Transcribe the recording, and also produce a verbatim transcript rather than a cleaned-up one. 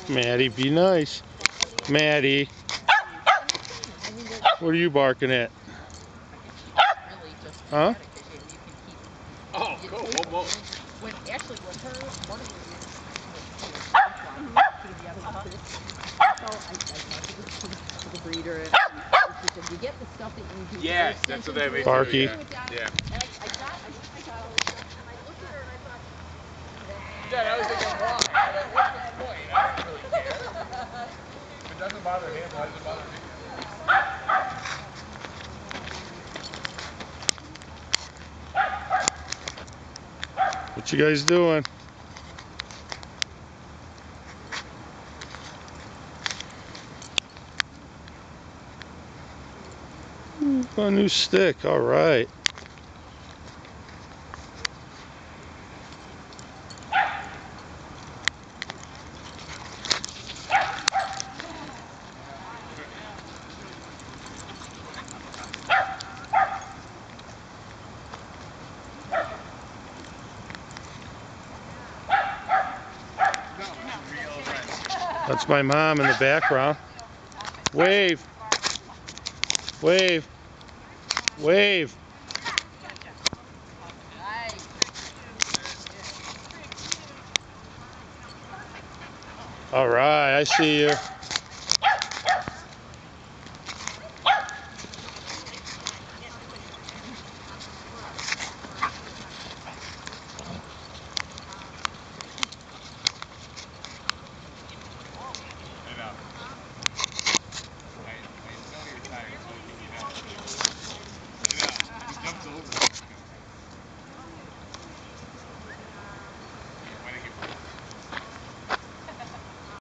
Maddie, be nice. Maddie. What are you barking at? Huh? Oh, cool. Whoa, whoa. When actually, when her, one of her years, so I, I talked to the, to the breeder, and she said, you get the stuff that you do. Yes, that's what they make. Barky. Yeah. Yeah. And I, I got, I went, I got all this stuff, and I looked at her and I thought, Dad, I was thinking, why? What's the point? I don't really care. If it doesn't bother him, why does it bother me? What you guys doing? A new stick, all right. That's my mom in the background. Wave. Wave. Wave. All right, I see you. I know. I, I know you're tired, so I think you know. I know. He jumps over.